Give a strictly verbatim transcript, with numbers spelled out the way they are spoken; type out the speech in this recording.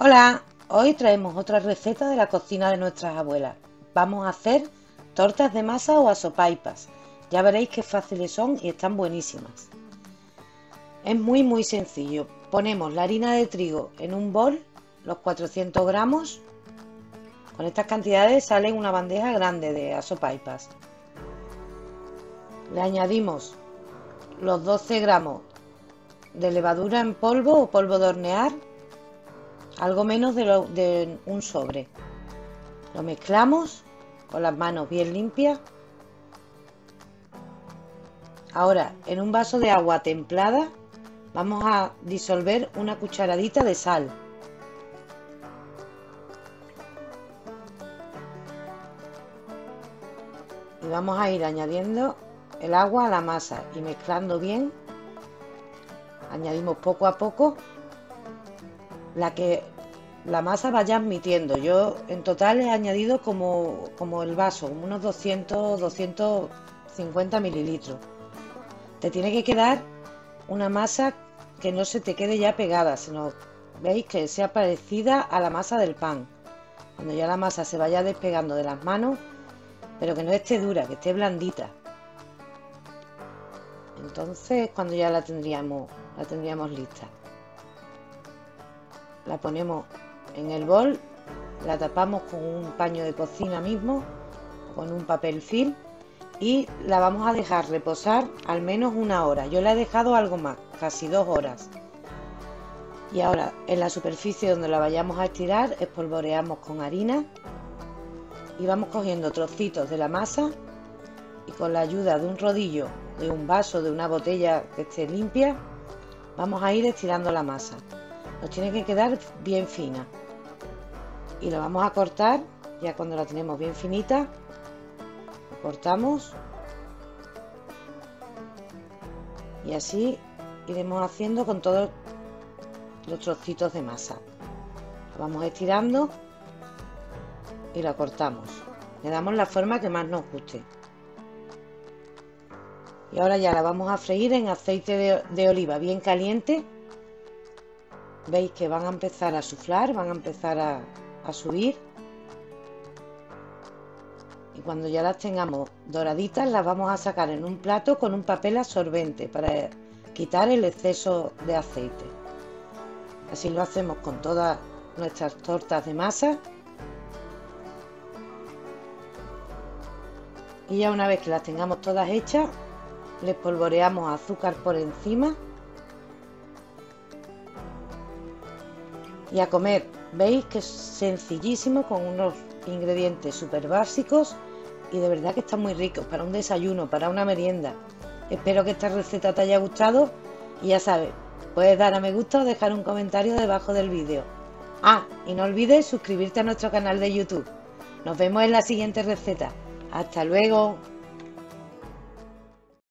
Hola, hoy traemos otra receta de la cocina de nuestras abuelas. Vamos a hacer tortas de masa o asopaipas. Ya veréis qué fáciles son y están buenísimas. Es muy muy sencillo. Ponemos la harina de trigo en un bol, los cuatrocientos gramos. Con estas cantidades sale una bandeja grande de asopaipas. Le añadimos los doce gramos de levadura en polvo o polvo de hornear, algo menos de, lo, de un sobre. Lo mezclamos con las manos bien limpias. Ahora, en un vaso de agua templada vamos a disolver una cucharadita de sal. Y vamos a ir añadiendo el agua a la masa y mezclando bien. Añadimos poco a poco la que la masa vaya admitiendo. Yo en total he añadido como, como el vaso, como unos doscientos, doscientos cincuenta mililitros. Te tiene que quedar una masa que no se te quede ya pegada, sino, veis, que sea parecida a la masa del pan. Cuando ya la masa se vaya despegando de las manos, pero que no esté dura, que esté blandita. Entonces, cuando ya la tendríamos, la tendríamos lista. La ponemos en el bol, la tapamos con un paño de cocina mismo, con un papel film, y la vamos a dejar reposar al menos una hora. Yo la he dejado algo más, casi dos horas. Y ahora, en la superficie donde la vayamos a estirar, espolvoreamos con harina y vamos cogiendo trocitos de la masa y con la ayuda de un rodillo, de un vaso, de una botella que esté limpia, vamos a ir estirando la masa. Nos tiene que quedar bien fina y la vamos a cortar. Ya cuando la tenemos bien finita, la cortamos y así iremos haciendo con todos los trocitos de masa. La vamos estirando y la cortamos, le damos la forma que más nos guste. Y ahora ya la vamos a freír en aceite de, de oliva bien caliente. Veis que van a empezar a suflar, van a empezar a, a subir. Y cuando ya las tengamos doraditas, las vamos a sacar en un plato con un papel absorbente para quitar el exceso de aceite. Así lo hacemos con todas nuestras tortas de masa. Y ya una vez que las tengamos todas hechas, les polvoreamos azúcar por encima. Y a comer. Veis que es sencillísimo, con unos ingredientes súper básicos y de verdad que están muy ricos para un desayuno, para una merienda. Espero que esta receta te haya gustado y ya sabes, puedes dar a me gusta o dejar un comentario debajo del vídeo. Ah, y no olvides suscribirte a nuestro canal de YouTube. Nos vemos en la siguiente receta. Hasta luego.